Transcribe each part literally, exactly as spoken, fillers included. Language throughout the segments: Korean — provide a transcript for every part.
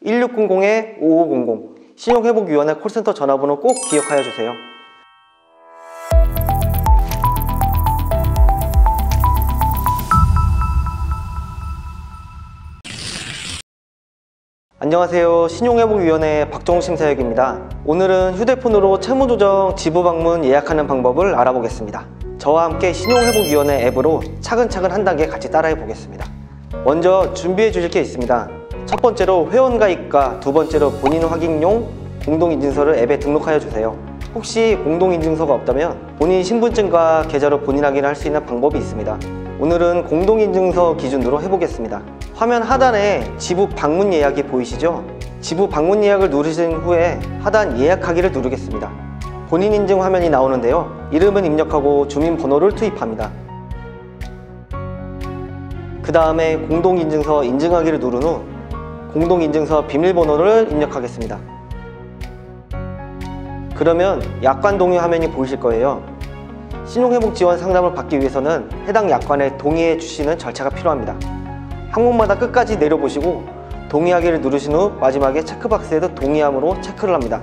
일육공공 오오공공 신용회복위원회 콜센터 전화번호 꼭 기억하여 주세요. 안녕하세요. 신용회복위원회 박정욱 심사역입니다. 오늘은 휴대폰으로 채무조정 지부방문 예약하는 방법을 알아보겠습니다. 저와 함께 신용회복위원회 앱으로 차근차근 한 단계 같이 따라해 보겠습니다. 먼저 준비해 주실 게 있습니다. 첫 번째로 회원가입과 두 번째로 본인 확인용 공동인증서를 앱에 등록하여 주세요. 혹시 공동인증서가 없다면 본인 신분증과 계좌로 본인 확인을 할 수 있는 방법이 있습니다. 오늘은 공동인증서 기준으로 해보겠습니다. 화면 하단에 지부 방문 예약이 보이시죠? 지부 방문 예약을 누르신 후에 하단 예약하기를 누르겠습니다. 본인 인증 화면이 나오는데요. 이름은 입력하고 주민번호를 투입합니다. 그 다음에 공동인증서 인증하기를 누른 후 공동인증서 비밀번호를 입력하겠습니다. 그러면 약관 동의 화면이 보이실 거예요. 신용회복 지원 상담을 받기 위해서는 해당 약관에 동의해 주시는 절차가 필요합니다. 항목마다 끝까지 내려보시고 동의하기를 누르신 후 마지막에 체크박스에도 동의함으로 체크를 합니다.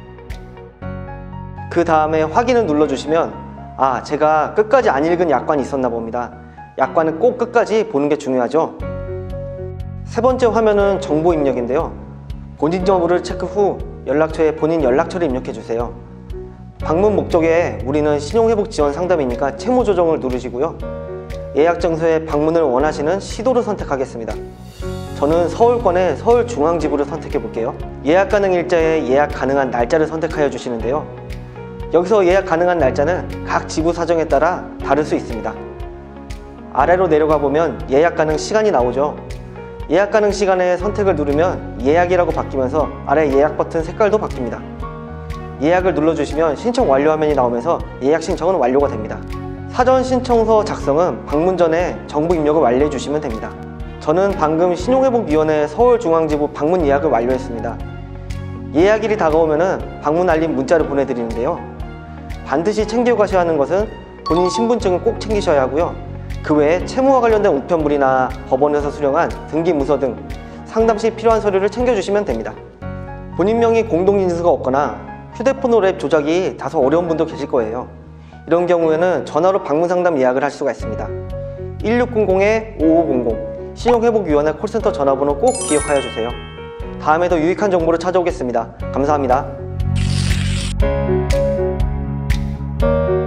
그 다음에 확인을 눌러주시면 아, 제가 끝까지 안 읽은 약관이 있었나 봅니다. 약관은 꼭 끝까지 보는 게 중요하죠. 세 번째 화면은 정보 입력인데요. 본인 여부를 체크 후 연락처에 본인 연락처를 입력해 주세요. 방문 목적에 우리는 신용회복 지원 상담이니까 채무 조정을 누르시고요. 예약 장소에 방문을 원하시는 시도를 선택하겠습니다. 저는 서울권의 서울중앙지부를 선택해 볼게요. 예약 가능 일자에 예약 가능한 날짜를 선택하여 주시는데요. 여기서 예약 가능한 날짜는 각 지부 사정에 따라 다를 수 있습니다. 아래로 내려가 보면 예약 가능 시간이 나오죠. 예약 가능 시간에 선택을 누르면 예약이라고 바뀌면서 아래 예약 버튼 색깔도 바뀝니다. 예약을 눌러주시면 신청 완료 화면이 나오면서 예약 신청은 완료가 됩니다. 사전 신청서 작성은 방문 전에 정보 입력을 완료해 주시면 됩니다. 저는 방금 신용회복위원회 서울중앙지부 방문 예약을 완료했습니다. 예약일이 다가오면 방문 알림 문자를 보내드리는데요. 반드시 챙겨가셔야 하는 것은 본인 신분증을 꼭 챙기셔야 하고요. 그 외에 채무와 관련된 우편물이나 법원에서 수령한 등기문서 등 상담 시 필요한 서류를 챙겨주시면 됩니다. 본인 명의 공동인증서가 없거나 휴대폰으로 앱 조작이 다소 어려운 분도 계실 거예요. 이런 경우에는 전화로 방문 상담 예약을 할 수가 있습니다. 일육공공 오오공공 신용회복위원회 콜센터 전화번호 꼭 기억하여 주세요. 다음에 더 유익한 정보를 찾아오겠습니다. 감사합니다.